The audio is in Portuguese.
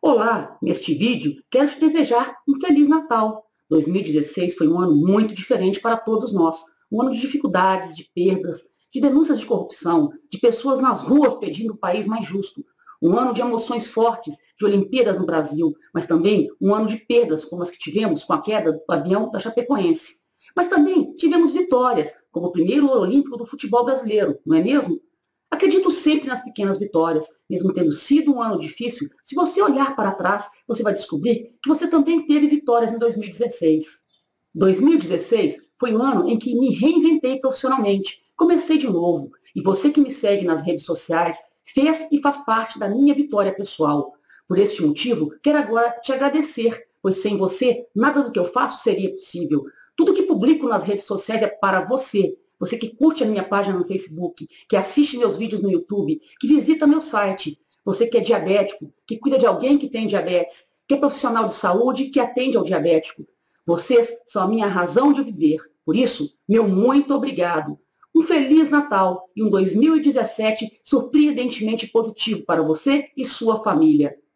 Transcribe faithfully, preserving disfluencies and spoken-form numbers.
Olá, neste vídeo quero te desejar um Feliz Natal. dois mil e dezesseis foi um ano muito diferente para todos nós. Um ano de dificuldades, de perdas, de denúncias de corrupção, de pessoas nas ruas pedindo um país mais justo. Um ano de emoções fortes, de Olimpíadas no Brasil, mas também um ano de perdas, como as que tivemos com a queda do avião da Chapecoense. Mas também tivemos vitórias, como o primeiro ouro olímpico do futebol brasileiro, não é mesmo? Acredito sempre nas pequenas vitórias, mesmo tendo sido um ano difícil. Se você olhar para trás, você vai descobrir que você também teve vitórias em dois mil e dezesseis. dois mil e dezesseis foi o ano em que me reinventei profissionalmente. Comecei de novo, e você que me segue nas redes sociais fez e faz parte da minha vitória pessoal. Por este motivo, quero agora te agradecer, pois sem você, nada do que eu faço seria possível. Tudo que publico nas redes sociais é para você. Você que curte a minha página no Facebook, que assiste meus vídeos no YouTube, que visita meu site. Você que é diabético, que cuida de alguém que tem diabetes, que é profissional de saúde que atende ao diabético. Vocês são a minha razão de viver. Por isso, meu muito obrigado. Um Feliz Natal e um dois mil e dezessete surpreendentemente positivo para você e sua família.